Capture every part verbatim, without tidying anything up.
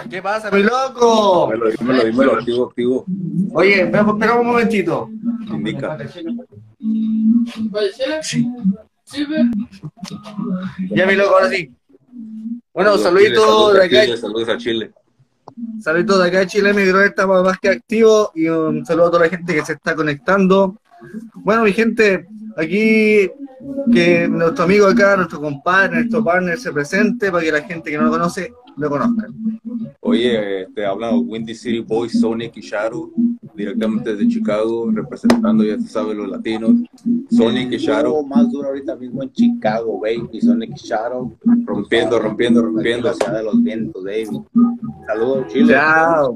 ¿Qué pasa, mi loco? Dímelo, dímelo, dímelo, activo, activo. Oye, espera, espera un momentito. Indica. Sí. Ya, mi loco, ahora sí. Bueno, Saludos, saluditos saludos de a acá. Chile, saludos a Chile. Saluditos de acá de Chile, mi brother está más que activo. Y un saludo a toda la gente que se está conectando. Bueno, mi gente, aquí que nuestro amigo acá, nuestro compadre, nuestro partner se presente para que la gente que no lo conoce lo conozca. Oye, te habla Windy City Boys, Sonic y Shadow, directamente desde Chicago, representando, ya tú sabes, los latinos. Sonic y Shadow. Más duro ahorita mismo en Chicago, baby. Sonic y Shadow. Rompiendo, rompiendo, rompiendo. La ciudad de los vientos, baby. Saludos, Chile. Chao.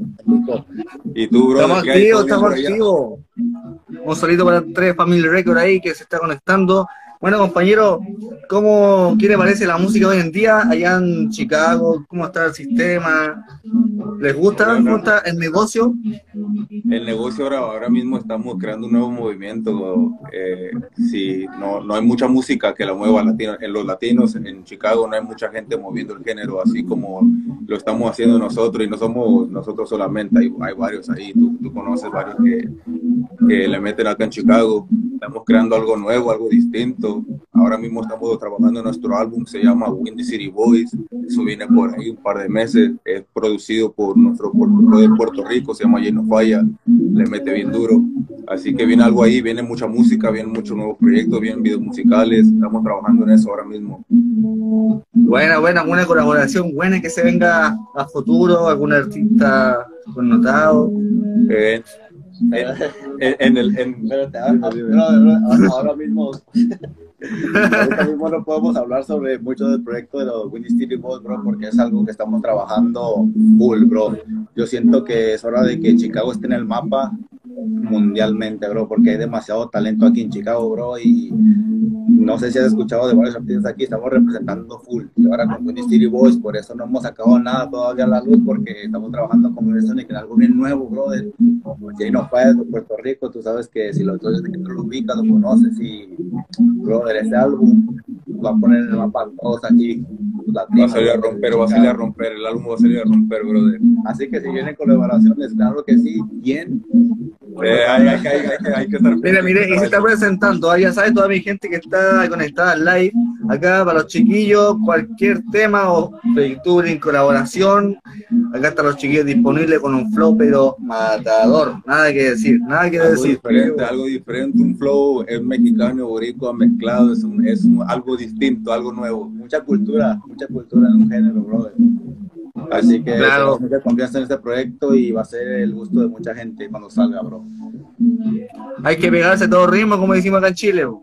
Y tú, bro, Estamos ¿qué hay? activos, ¿Todo bien estamos por allá? activos. Un saludo para tres Family Record ahí que se está conectando. Bueno, compañero, ¿cómo, qué le parece la música hoy en día allá en Chicago? ¿Cómo está el sistema? ¿Les gusta? Bueno, ¿Cómo está el negocio? El negocio ahora, ahora mismo estamos creando un nuevo movimiento. Eh, sí, no, no hay mucha música que la mueva latino. En los latinos, en Chicago, no hay mucha gente moviendo el género así como lo estamos haciendo nosotros. Y no somos nosotros solamente, hay, hay varios ahí. Tú, tú conoces varios que, que le meten acá en Chicago. Estamos creando algo nuevo, algo distinto. Ahora mismo estamos trabajando en nuestro álbum, se llama Windy City Boys. Eso viene por ahí un par de meses. Es producido por nuestro productor de Puerto Rico, se llama Lleno Falla. Le mete bien duro. Así que viene algo ahí, viene mucha música, vienen muchos nuevos proyectos, vienen videos musicales. Estamos trabajando en eso ahora mismo. Buena, buena, una colaboración buena que se venga a futuro, algún artista connotado. Eh, en, en, en el, en, Pero te, ahora, ahora, ahora mismo ahorita mismo no podemos hablar sobre mucho del proyecto de los Windy City Boys, bro, porque es algo que estamos trabajando full, bro. Yo siento que es hora de que Chicago esté en el mapa mundialmente, bro, porque hay demasiado talento aquí en Chicago, bro, y no sé si has escuchado de varios artistas aquí, estamos representando full, y ahora con Windy City Boys, por eso no hemos sacado nada todavía a la luz, porque estamos trabajando con Sonic en algo bien nuevo, bro, de Lleno Falla de Puerto Rico. Tú sabes que si lo entonces que tú lo ubicas, lo conoces, y bro, este álbum va a poner en el mapa a todos aquí. Va a salir a romper, va a salir a romper, el álbum va a salir a romper, brother. Así que si vienen colaboraciones, claro que sí, bien. Eh, hay, hay, hay, hay, hay que estar. Mira, mire, y se está presentando, ah, ya sabes, toda mi gente que está conectada al live, acá para los chiquillos, cualquier tema o featuring, colaboración, acá están los chiquillos disponibles con un flow, pero matador, nada que decir, nada que Algo decir. diferente, algo diferente, un flow es mexicano, boricua, mezclado, es, un, es un, algo distinto, algo nuevo. Mucha cultura, mucha cultura en un género, brother. Así que claro, tenemos mucha confianza en este proyecto y va a ser el gusto de mucha gente cuando salga, bro. Hay que pegarse todo ritmo, como decimos acá en Chile, bro.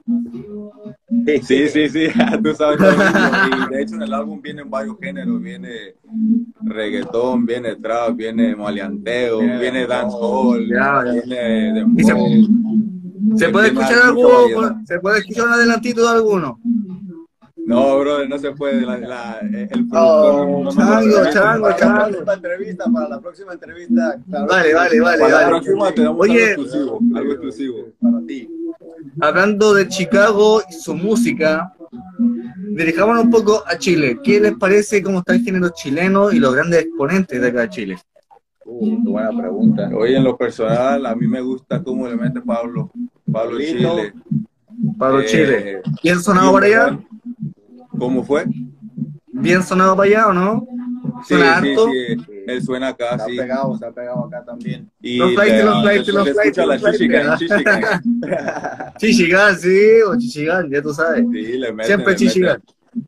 Sí, sí, sí, tú sabes lo mismo. Y de hecho en el álbum vienen varios géneros, viene reggaetón, viene trap, viene maleanteo, viene, viene dancehall, ya, ya. viene de ¿Se, ¿se puede escuchar algo? ¿Se puede escuchar un adelantito de alguno? No, brother, no se puede. La, la, el productor oh, no, no, chango, no, chango, para chango. La próxima entrevista, para la próxima entrevista. Claro, vale, vale, vale. Para vale. la próxima te damos Oye, algo exclusivo, algo exclusivo. Para ti. Hablando de Chicago y su música, dirijámonos un poco a Chile. ¿Qué les parece cómo está el género chileno y los grandes exponentes de acá de Chile? Uh, qué buena pregunta. Oye, en lo personal, a mí me gusta cómo le mete Pablo, Pablo Chile. Pablo eh, Chile. ¿Bien sonado para allá? ¿Cómo fue? ¿Bien sonado para allá o no? Sí, ¿Suena sí, harto? sí, él suena acá, Se ha sí. pegado, se ha pegado acá también. Y los flights, le, los flights, le, los le flights, escucha los la flights, chichigan, ¿verdad? chichigan. Chichigan, sí, o Chichigan, ya tú sabes. Sí, le meten, Siempre le Chichigan. meten.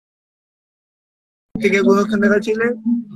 ¿Qué conozcan de acá Chile?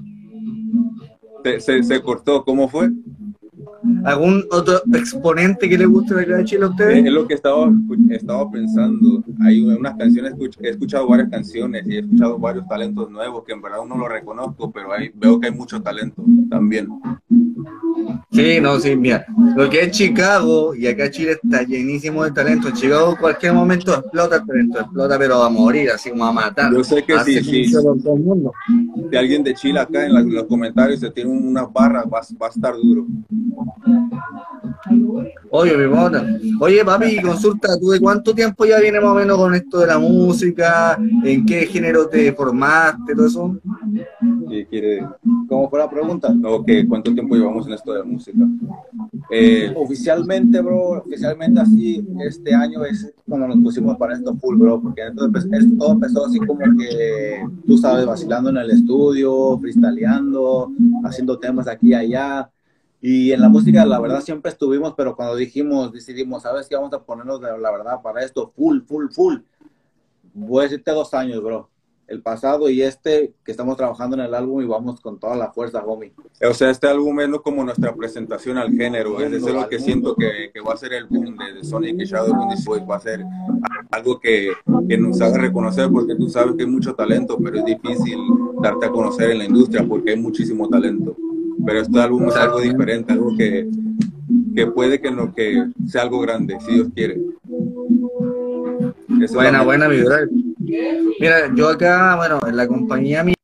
Se, se, se cortó, ¿cómo fue? ¿Algún otro exponente que le guste de acá de Chile a Es, ustedes? es lo que estaba, estaba pensando. Hay unas canciones, he escuchado varias canciones y he escuchado varios talentos nuevos que en verdad uno lo reconozco, pero hay, veo que hay mucho talento también. Sí, no, sí, mira, lo que es Chicago y acá Chile está llenísimo de talento. En Chicago en cualquier momento explota el talento, explota, pero va a morir, así como a matar. Yo sé que sí, sí. Si alguien de Chile acá en, la, en los comentarios se tiene unas barras, va, va a estar duro. Oye, mi mona. Oye, papi, consulta, ¿tú de cuánto tiempo ya vienes más o menos con esto de la música? ¿En qué género te formaste, todo eso? ¿Qué quiere? ¿Cómo fue la pregunta? Ok, ¿cuánto tiempo llevamos en esto de la música? Eh, Oficialmente, bro, oficialmente así, este año es cuando nos pusimos para esto full, bro, porque entonces esto todo empezó así como que, tú sabes, vacilando en el estudio, freestyleando, haciendo temas aquí y allá. Y en la música, la verdad, siempre estuvimos, pero cuando dijimos, decidimos, ¿sabes qué? Vamos a ponernos de la verdad para esto, full, full, full. Voy a decirte dos años, bro. El pasado y este, que estamos trabajando en el álbum y vamos con toda la fuerza, homie. o sea, este álbum es no como nuestra presentación al género, es Mundo, eso lo al que mundo. siento que, que va a ser el boom de, de Sonic y Shadow Windy Boys, va a ser algo que, que nos haga reconocer, porque tú sabes que hay mucho talento, pero es difícil darte a conocer en la industria porque hay muchísimo talento. Pero este álbum es algo Exactamente. diferente, algo que, que puede que, no, que sea algo grande, si Dios quiere. Esa es la Buena, meta. buena, mi brother. Mira, yo acá, bueno, en la compañía mía,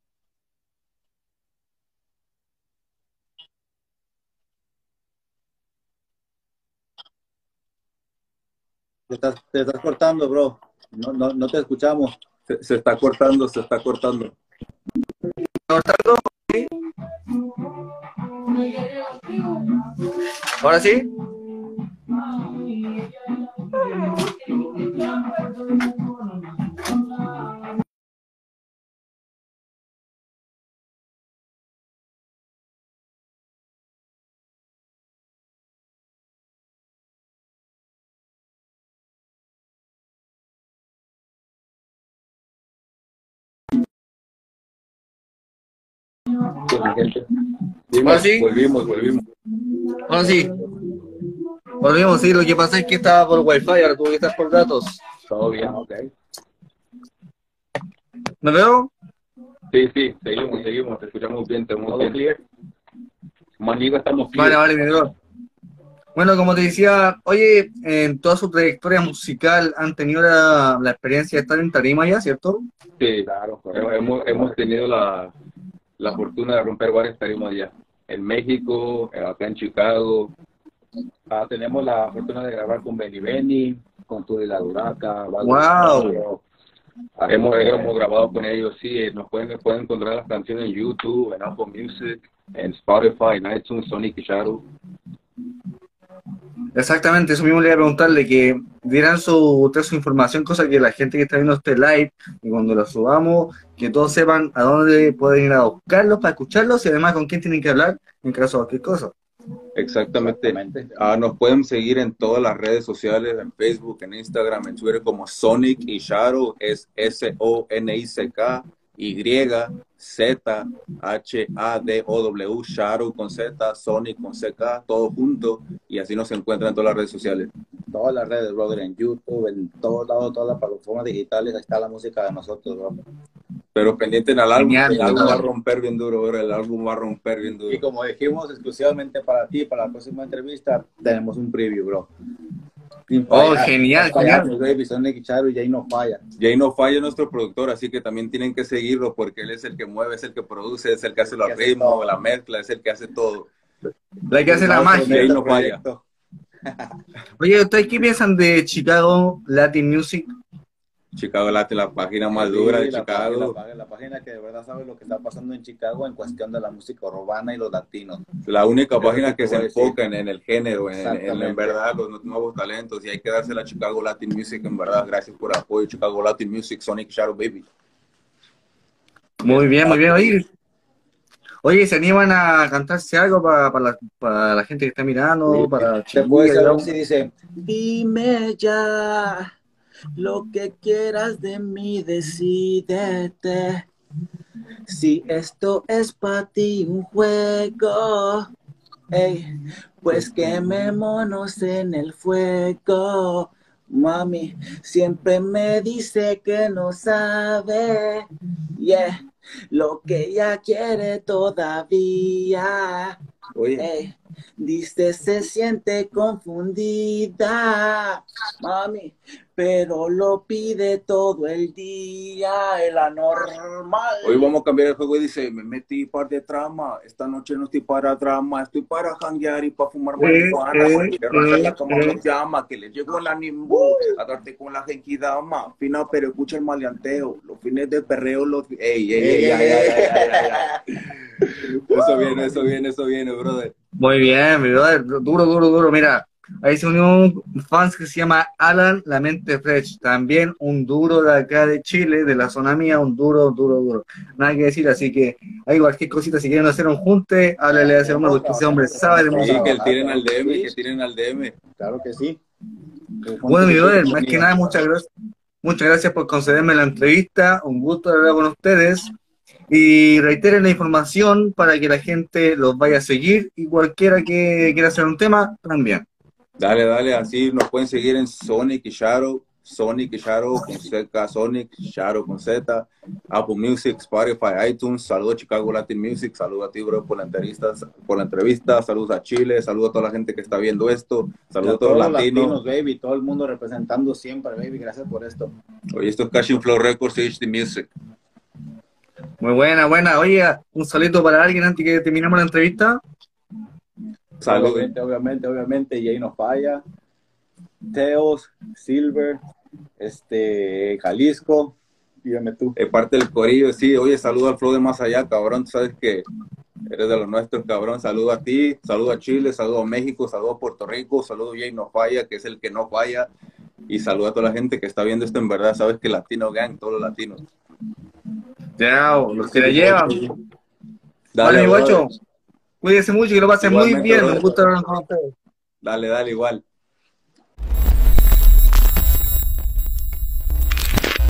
Te estás, te estás cortando, bro. No, no, no te escuchamos. Se, se está cortando, se está cortando. ahora sí. Sí, mi gente. Ahora Dime, sí. volvimos, volvimos. Ahora sí. Volvimos, sí. Lo que pasa es que estaba por Wi-Fi, ahora tuve que estar por datos. Todo bien, ok. ¿Me veo? Sí, sí, seguimos, seguimos, te escuchamos bien, estamos bien. Clear. Maniga, estamos Vale, clear. vale, mi bro. Bueno, como te decía, oye, en toda su trayectoria musical han tenido la, la experiencia de estar en tarima ya, ¿cierto? Sí, claro, hemos, hemos tenido la, la fortuna de romper varias tarimas ya. En México, acá en Chicago. Ah, tenemos la fortuna de grabar con Benny Benny, con Turi La Duraca, Valdo Wow. Lizardo. Hemos, hemos grabado con ellos, sí, eh, nos pueden, pueden encontrar las canciones en YouTube, en Apple Music, en Spotify, en iTunes, Sonic y Shadow. Exactamente, eso mismo le iba a preguntarle, que dieran su, ustedes su información, cosa que la gente que está viendo este live, y cuando lo subamos, que todos sepan a dónde pueden ir a buscarlos para escucharlos y además con quién tienen que hablar en caso de cualquier cosa. Exactamente. Exactamente. Ah, nos pueden seguir en todas las redes sociales, en Facebook, en Instagram, en Twitter como Sonic y Shadow, es S O N I C K Y Z H A D O W, Shadow con Z, Sonic con C K, todo junto, y así nos encuentran en todas las redes sociales. Todas las redes, brother, en YouTube, en todos lados, todas las plataformas digitales, ahí está la música de nosotros, bro. Pero pendiente en el álbum, Genial, el álbum va a genial. romper bien duro, bro, el álbum va a romper bien Y duro. como dijimos exclusivamente para ti, para la próxima entrevista, tenemos un preview, bro. Sin Oh, fallar, genial, no genial. fallamos, baby, Sonic y Charu y ahí no falla. Jay No Falla es nuestro productor, así que también tienen que seguirlo porque él es el que mueve, es el que produce, es el que hace El los que hace ritmos, todo. la mezcla, es el que hace todo. La que hace la Firmado por magia. Jay este No Falla. proyecto. Oye, ¿ustedes qué piensan de Chicago Latin Music? Chicago Latin, la página más dura Sí, de la, pá- la, Chicago. pá- la página que de verdad sabe lo que está pasando en Chicago en cuestión de la música urbana y los latinos. La única Es lo página que que te se voy a decir. enfoca en, en el género, en, en, en, Exactamente. verdad los nuevos talentos, y hay que dársela a Chicago Latin Music, en verdad. Gracias por el apoyo, Chicago Latin Music, Sonic Shadow Baby. Muy bien, muy bien. Oye, oye, ¿se animan a cantarse algo para, para, la, para la gente que está mirando, para Te puedo chiquilla, decir algo digamos? así, dice, dime ya lo que quieras de mí, decídete. Si esto es para ti un juego, ey, pues quemémonos en el fuego. Mami, siempre me dice que no sabe, yeah, lo que ella quiere todavía. Oye, Ey, dice se siente confundida, mami, pero lo pide todo el día, el anormal. Hoy vamos a cambiar el juego y dice, me metí par de trama, esta noche no estoy para drama, estoy para janguear y para fumar marihuana, eh, porque arrancar la eh, cama eh. los llama, que les llegó el ánimo, a darte con la genkidama, fina pero escucha el maleanteo, los fines de perreo, los... Ey, ey, ey, ey, ey, ey, ey, ey. Eso viene, eso viene, eso viene, brother. Muy bien, mi brother, duro, duro, duro. Mira, ahí se unió un fans que se llama Alan La Mente Fresh, también un duro de acá de Chile, de la zona mía, un duro, duro, duro. Nada que decir, así que hay cualquier cosita, si quieren hacer un junte, háblale a ese hombre, porque ese hombre sabe de Sí, música. que tiren al D M, que tiren al D M. Claro que sí. Bueno, mi brother, más que nada, muchas gracias, muchas gracias por concederme la entrevista, un gusto hablar con ustedes. Y reiteren la información para que la gente los vaya a seguir y cualquiera que quiera hacer un tema, también. Dale, dale, así nos pueden seguir en Sonic y Shadow, Sonic y Shadow con Z, Sonic, Shadow con Z, Apple Music, Spotify, iTunes. Saludos a Chicago Latin Music, saludos a ti, bro, por la entrevista, por la entrevista, saludos a Chile, saludos a toda la gente que está viendo esto, saludos a todos los latinos. latinos, baby, todo el mundo representando siempre, baby, gracias por esto. Oye, esto es Cashing Flow Records y H D Music. Muy buena, buena. Oye, un saludo para alguien antes que terminemos la entrevista. Saludos. Obviamente, obviamente, obviamente, Jay no falla. Teos, Silver, este, Jalisco, dígame tú. Es parte del corillo, sí. Oye, saludo al Flow de Más Allá, cabrón. Tú sabes que eres de los nuestros, cabrón. Saludo a ti, saludo a Chile, saludo a México, saludo a Puerto Rico, saludo a Jay no falla, que es el que no falla. Y saludo a toda la gente que está viendo esto en verdad. Sabes que Latino Gang, todos los latinos. Ya, los que la llevan. Dale, Vale, mi brother. guacho. Cuídense mucho y que lo pasen muy Igualmente, bien. brother. Me gusta hablar con ustedes. Dale, dale, igual.